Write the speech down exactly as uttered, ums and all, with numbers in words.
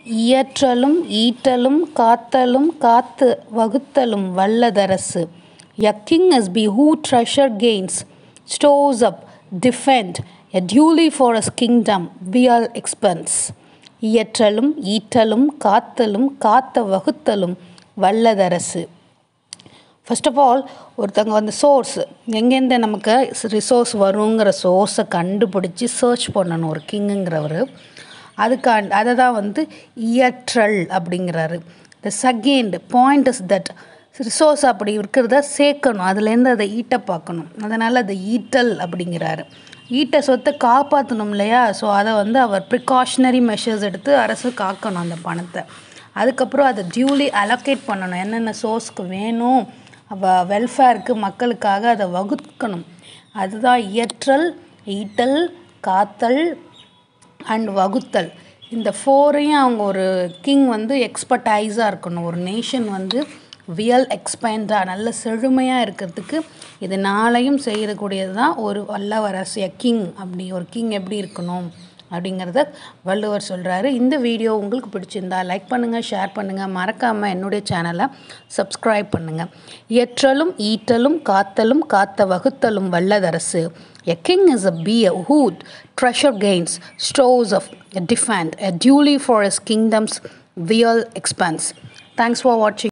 இயற்றலும் ஈட்டலும் காத்தலும் காத்து வகுத்தலும் வல்லதரசு. A king is be who treasure gains, stores up, defend, a duly for his kingdom, real expense. இயற்றலும் ஈட்டலும் காத்தலும் காத்த வகுத்தலும் வல்லதரசு. ஃபர்ஸ்ட் ஆஃப் ஆல் ஒருத்தங்க வந்து சோர்ஸ் எங்கேருந்து நமக்கு ரிசோர்ஸ் வருங்கிற சோர்ஸை கண்டுபிடிச்சி சர்ச் பண்ணணும் ஒரு கிங்குங்கிறவர். அதுக்காண்டி அதை தான் வந்து இயற்றல் அப்படிங்கிறாரு. The second point is that resource அப்படி இருக்கிறத சேர்க்கணும், அதுலேருந்து அதை ஈட்ட பார்க்கணும். அதனால் அதை ஈட்டல் அப்படிங்கிறாரு. ஈட்ட சொத்தை காப்பாற்றணும் இல்லையா, ஸோ அதை வந்து அவர் ப்ரிகாஷனரி மெஷர்ஸ் எடுத்து அரசு காக்கணும் அந்த பணத்தை. அதுக்கப்புறம் அதை டியூலி அலோகேட் பண்ணணும், என்னென்ன சோர்ஸ்க்கு வேணும் அவ வெல்ஃபேருக்கு மக்களுக்காக அதை வகுக்கணும். அதுதான் இயற்றல், ஈட்டல், காத்தல் அண்ட் வகுத்தல். இந்த ஃபோரையும் அவங்க ஒரு கிங் வந்து எக்ஸ்பர்டைஸாக இருக்கணும். ஒரு நேஷன் வந்து வியல் எக்ஸ்பேண்டாக நல்ல செழுமையாக இருக்கிறதுக்கு இது நாளையும் செய்யக்கூடியது தான் ஒரு வல்லவரசு. கிங் அப்படி ஒரு கிங் எப்படி இருக்கணும் அப்படிங்கிறத வள்ளுவர் சொல்கிறாரு. இந்த வீடியோ உங்களுக்கு பிடிச்சிருந்தா லைக் பண்ணுங்கள், ஷேர் பண்ணுங்கள், மறக்காமல் என்னுடைய சேனலை சப்ஸ்கிரைப் பண்ணுங்கள். இயற்றலும் ஈட்டலும் காத்தலும் காத்த வகுத்தலும் வல்லதரசு. A king is a bear who treasure gains, stores of defend, a duly for his kingdom's real expense. Thanks for watching.